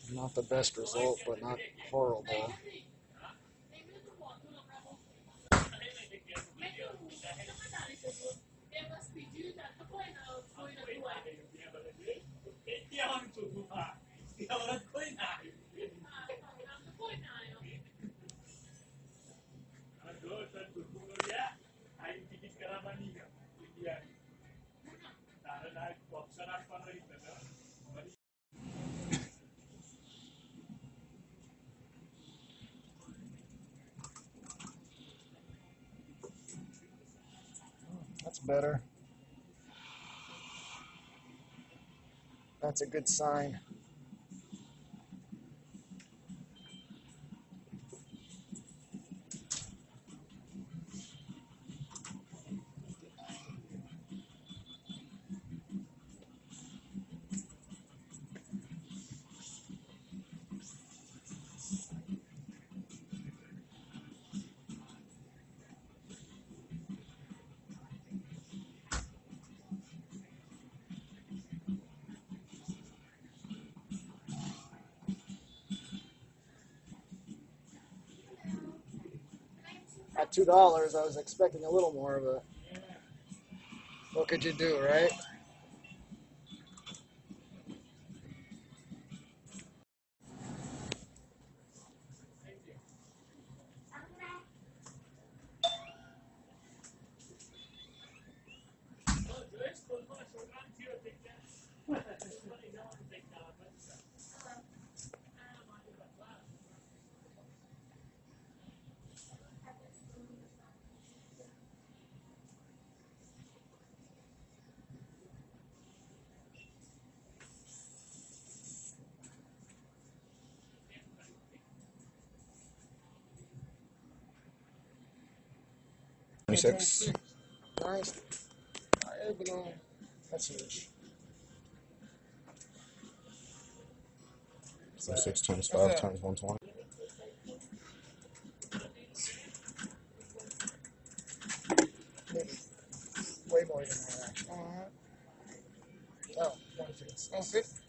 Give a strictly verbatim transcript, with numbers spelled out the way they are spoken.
Not the best result, but not horrible. That's better. That's a good sign. At two dollars, I was expecting a little more, but what could you do, right? twenty-six. Nice. That's huge. twenty-six times five times one twenty. Maybe way more than that, actually. Oh, twenty-six. Oh, fifty.